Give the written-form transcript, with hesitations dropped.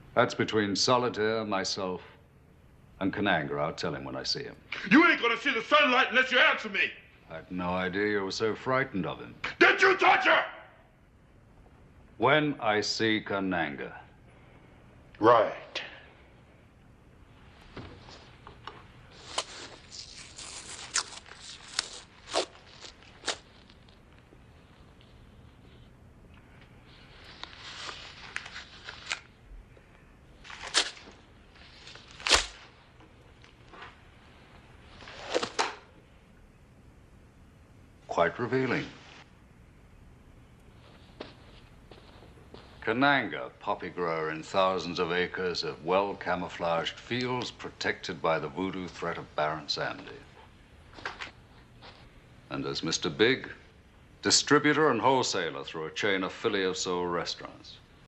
That's between Solitaire, myself, and Kananga. I'll tell him when I see him. You ain't gonna see the sunlight unless you answer me. I had no idea you were so frightened of him. Did you touch her? When I see Kananga. Right. Quite revealing. Kananga, poppy grower in thousands of acres of well-camouflaged fields protected by the voodoo threat of Baron Sandy. And as Mr. Big, distributor and wholesaler through a chain of Philly of Soul restaurants.